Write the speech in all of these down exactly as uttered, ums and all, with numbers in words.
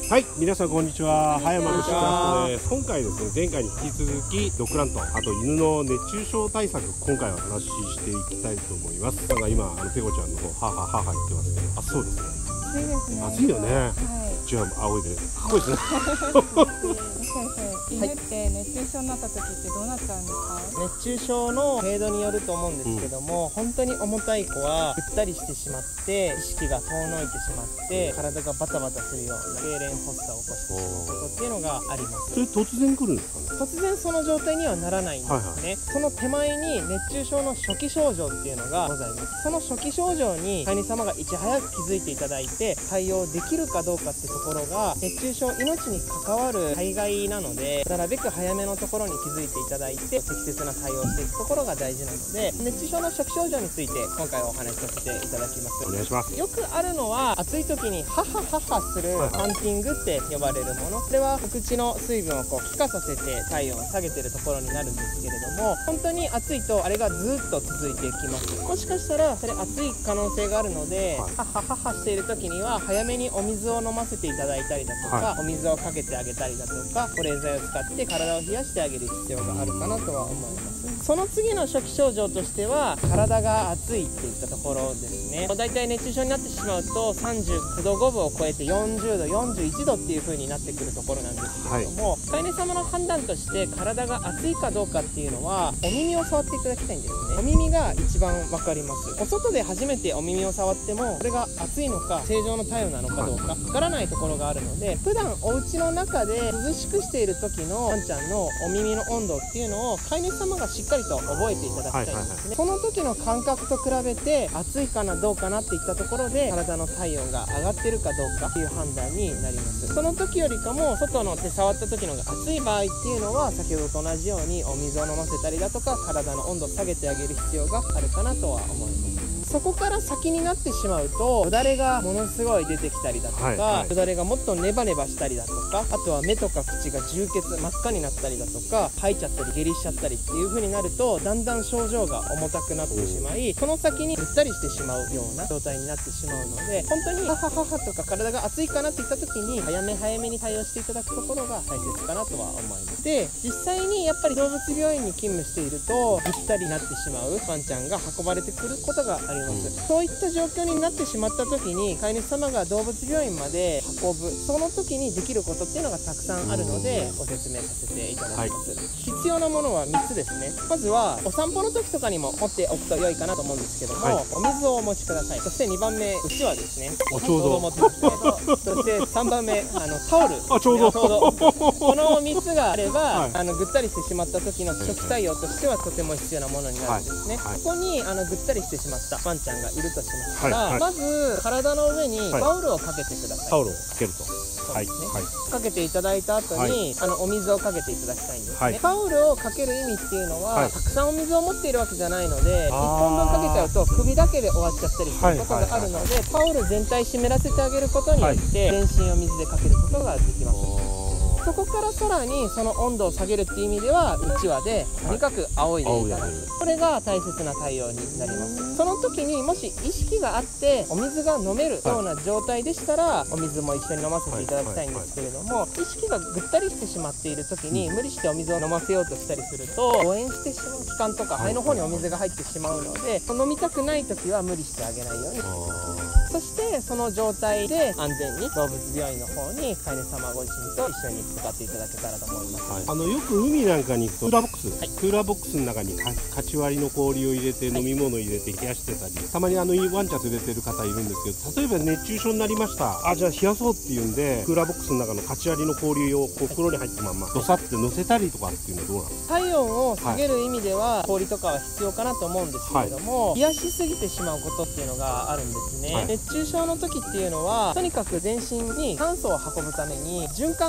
はい、皆さんこんにちは。葉山のシャーです。今回ですね、前回に引き続きドッグランと、あと犬の熱中症対策、今回は話していきたいと思います。なんか今あのペコちゃんの方、はははは言ってますけど、あ、そうですね。 暑いですね。 暑いよね。 はい。 じゃあ青いで、かっこいいですね。 先生、犬って熱中症になった時ってどうなっちゃうんですか？ 熱中症の程度によると思うんですけども、うん、本当に重たい子はぐったりしてしまって意識が遠のいてしまって体がバタバタするような痙攣発作を起こしてしまうことっていうのがあります。 それ突然来るんですかね？ 突然その状態にはならないんですね、はいはい、その手前に熱中症の初期症状っていうのがございます。その初期症状に飼い主様がいち早く気づいていただいて対応できるかどうかってところが熱中症、命に関わる災害なので、なるべく早めのところに気づいていただいて適切な対応をしていくところが大事なので、熱中症の初期症状について今回はお話しさせていただきます。 お願いします。 よくあるのは暑い時にハハハハするパンティングって呼ばれるもの、これはお口の水分をこう気化させて体温を下げてるところになるんですけれども、本当に暑いとあれがずっと続いていきます。もしかしたらそれ暑い可能性があるので、はい、ハハハハしている時には早めにお水を飲ませていただいたりだとか、はい、お水をかけてあげたりだとか保冷剤を使って体を冷やしてあげる必要があるかなとは思います。その次の初期症状としては体が熱いっていったところですね。だいたい熱中症になってしまうとさんじゅうきゅうどごぶを超えてよんじゅうどよんじゅういちどっていう風になってくるところなんですけれども、飼い主様の判断として体が熱いかどうかっていうのはお耳を触っていただきたいんですね。お耳が一番分かります。お外で初めてお耳を触ってもこれが熱いのか正常の体温なのかどうか分からないところがあるので、普段お家の中で涼しくしている時のワンちゃんのお耳の温度っていうのを飼い主様がしっかりと覚えていただきたいんですね。その時の感覚と比べて暑いかなどうかなっていったところで体の体温が上がってるかどうかっていう判断になります。その時よりかも外の手触った時のが暑い場合っていうのは先ほどと同じようにお水を飲ませたりだとか体の温度を下げてあげる必要があるかなとは思います。そこから先になってしまうとよだれがものすごい出てきたりだとか、はいはい、よだれがもっとネバネバしたりだとか、あとは目とか口が充血真っ赤になったりだとか吐いちゃったり下痢しちゃったりっていう風になるとだんだん症状が重たくなってしまい、その先にぐったりしてしまうような状態になってしまうので、本当にハハハハとか体が熱いかなっていった時に早め早めに対応していただくところが大切かなとは思います。で、実際にやっぱり動物病院に勤務しているとぐったりになってしまうワンちゃんが運ばれてくることがあります。そういった状況になってしまった時に飼い主様が動物病院まで運ぶ、その時にできることっていうのがたくさんあるのでご説明させていただきます、はい、必要なものはみっつですね。まずはお散歩の時とかにも持っておくと良いかなと思うんですけども、はい、お水をお持ちください。そしてにばんめ、うちわですね。 ちょうど持ってますね。そしてさんばんめ、あのタオル。 あ、ちょうど。 ちょうどこのみっつがあれば、はい、あのぐったりしてしまった時の初期対応としてはとても必要なものになるんですね、はいはい、ここにあのぐったりしてしまったワンちゃんがいるとしましたら、はいはい、まず体の上にタオルをかけてください。 タオルをかけると、はい、はい、 かけていただいた後に、はい、あのお水をかけていただきたいんですね、はい、タオルをかける意味っていうのは、はい、たくさんお水を持っているわけじゃないのでいっぽんぶんかけちゃうと首だけで終わっちゃったりすることがあるので、タオル全体湿らせてあげることによって、はい、全身を水でかけることができます。そこからさらにその温度を下げるっていう意味ではうちわでとにかく仰いでいただく、これが大切な対応になります。その時にもし意識があってお水が飲めるような状態でしたらお水も一緒に飲ませていただきたいんですけれども、意識がぐったりしてしまっている時に無理してお水を飲ませようとしたりすると誤嚥してしまう、気管とか肺の方にお水が入ってしまうので、飲みたくない時は無理してあげないようにしてください。そしてその状態で安全に動物病院の方に飼い主様ご自身と一緒に向かっていただけたらと思います、はい、 あのよく海なんかに行くとクーラーボックス、はい、クーラーボックスの中にかち割りの氷を入れて飲み物を入れて冷やしてたり、はい、たまにあのワンちゃん連れてる方いるんですけど、例えば熱中症になりました、あ、じゃあ冷やそうっていうんでクーラーボックスの中のかち割りの氷をこう袋に入ったままどさって乗せたりとかっていうのはどうなんですか？ 体温を下げる意味では、はい、氷とかは必要かなと思うんですけれども、はい、冷やしすぎてしまうことっていうのがあるんですね、はい、熱中症の時っていうのはとにかく全身に酸素を運ぶために循環が良くなっ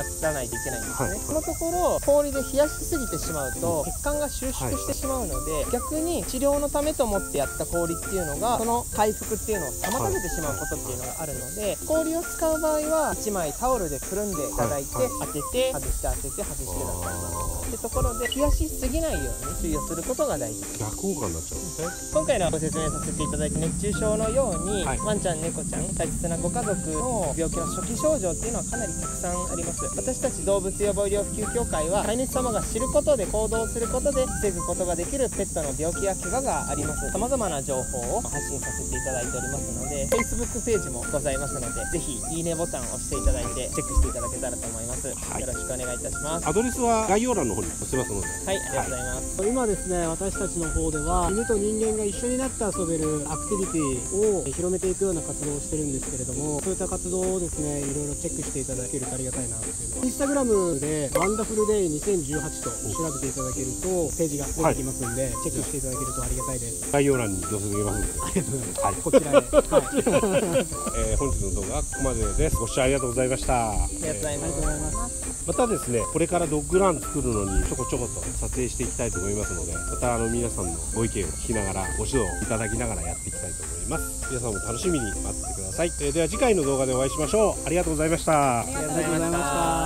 らないといけないんですね、 はい、 そのところ氷で冷やしすぎてしまうと血管が収縮してしまうので、はい、逆に治療のためと思ってやった氷っていうのがその回復っていうのを妨げてしまうことっていうのがあるので、氷を使う場合はいちまいタオルでくるんでいただいて、はいはい、当てて外して当てて外してださいますってところで冷やしすぎないように注意をすることが大事です。 逆効果になっちゃうんですね。 今回のご説明させていただいた熱中症のように、はい、ワンちゃん猫ちゃん大切なご家族の病気の初期症状っていうのはかなりたくさんあります。私たち動物予防医療普及協会は飼い主様が知ることで行動することで防ぐことができるペットの病気や怪我があります。様々な情報を発信させていただいておりますので Facebook ページもございますので、ぜひいいねボタンを押していただいてチェックしていただけたらと思います、はい、よろしくお願いいたします。 アドレスは概要欄の方に載せますので。 はい、ありがとうございます、 はい、今ですね、私たちの方では犬と人間が一緒になって遊べるアクティビティを広めていくような活動をしてるんですけれども、そういった活動をですねいろいろチェックしていただけるとありがたいなっていうのは、インスタグラムでワンダフルデイにせんじゅうはちと調べていただけるとページが出てきますんで、はい、チェックしていただけるとありがたいです。 概要欄に載せておきますので。 ありがとうございます、はい、こちらで、はいえー、本日の動画はここまでです。ご視聴ありがとうございました。 ありがとうございます。 またですね、これからドッグラン作るのにちょこちょこと撮影していきたいと思いますので、またあの皆さんのご意見を聞きながらご指導いただきながらやっていきたいと思います。皆さんも楽しみに待っててください。えー、では次回の動画でお会いしましょう。ありがとうございました。 ありがとうございました。